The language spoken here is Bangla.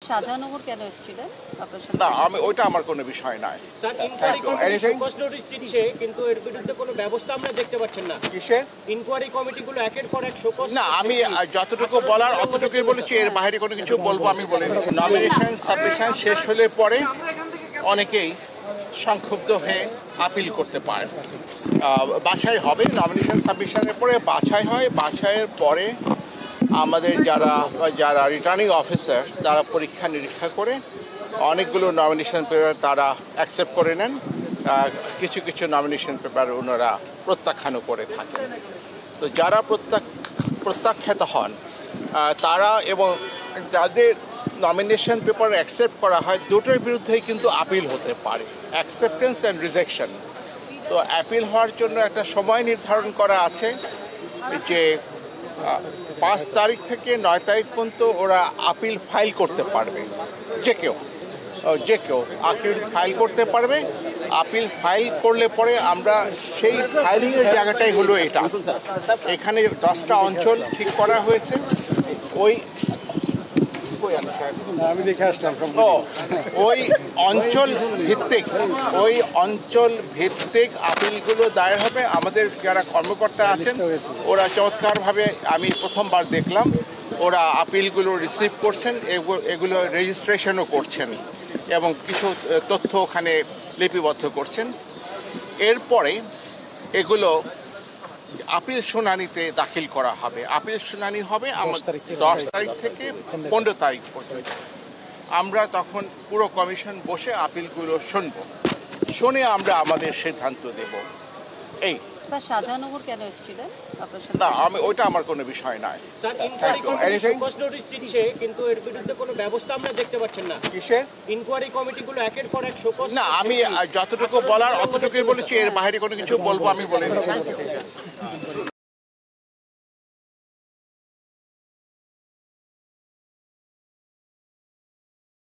শাহজাহানগর কেন এসেছিলেন আপনার সাথে? না, আমি ওইটা আমার কোনো বিষয় নয়। কিন্তু এর বিরুদ্ধে কোনো ব্যবস্থা আমরা দেখতে পাচ্ছেন না। কিসের ইনকোয়ারি কমিটিগুলো একের পর এক শোকজ? না, আমি যতটুকু বলার অতটুকুই বলেছি, এর বাইরে কোনো কিছু বলবো আমি বলিনি। নমিনেশন সাবমিশন শেষ হলে পরে অনেকেই সংক্ষুব্ধ হয়ে আপিল করতে পারে। বাছাই হবে, নমিনেশন সাবমিশনের পরে বাছাই হয়, বাছাইয়ের পরে আমাদের যারা রিটার্নিং অফিসার তারা পরীক্ষা নিরীক্ষা করে অনেকগুলো নমিনেশন পেপার তারা অ্যাকসেপ্ট করে নেন, কিছু কিছু নমিনেশন পেপার ওনারা প্রত্যাখ্যানও করে থাকেন। তো যারা প্রত্যাখ্যাত হন তারা এবং যাদের নমিনেশন পেপার অ্যাকসেপ্ট করা হয় দুটোর বিরুদ্ধেই কিন্তু আপিল হতে পারে, অ্যাকসেপ্টেন্স অ্যান্ড রিজেকশন। তো অ্যাপিল হওয়ার জন্য একটা সময় নির্ধারণ করা আছে যে 5 তারিখ থেকে 9 তারিখ পর্যন্ত ওরা আপিল ফাইল করতে পারবে। যে কেউ আপিল ফাইল করতে পারবে। আপিল ফাইল করলে পরে আমরা সেই ফাইলিংয়ের জায়গাটাই হলো এটা। এখানে 10টা অঞ্চল ঠিক করা হয়েছে। ওই অঞ্চল ভিত্তিক আপিলগুলো দায়ের হবে। আমাদের যারা কর্মকর্তা আছেন ওরা চমৎকারভাবে, আমি প্রথমবার দেখলাম, ওরা আপিলগুলো রিসিভ করছেন, এগুলো রেজিস্ট্রেশনও করছেন এবং কিছু তথ্য ওখানে লিপিবদ্ধ করছেন। এরপরে এগুলো আপিল শুনানিতে দাখিল করা হবে। আপিল শুনানি হবে 10 তারিখ থেকে 15 তারিখ পর্যন্ত। আমরা তখন পুরো কমিশন বসে আপিলগুলো শুনে আমরা আমাদের সিদ্ধান্ত দেব। এই শাহজাহানগর কেন এসেছিলেন আপনার সাথে? না, আমি ওইটা আমার কোনো বিষয় নয়। কিন্তু এর বিরুদ্ধে কোনো ব্যবস্থা আমরা দেখতে পাচ্ছেন না। কিসের ইনকোয়ারি কমিটিগুলো একের পর এক শোকজ? না, আমি যতটুকু বলার অতটুকুই বলেছি, এর বাইরে কোনো কিছু বলবো আমি বলিনি।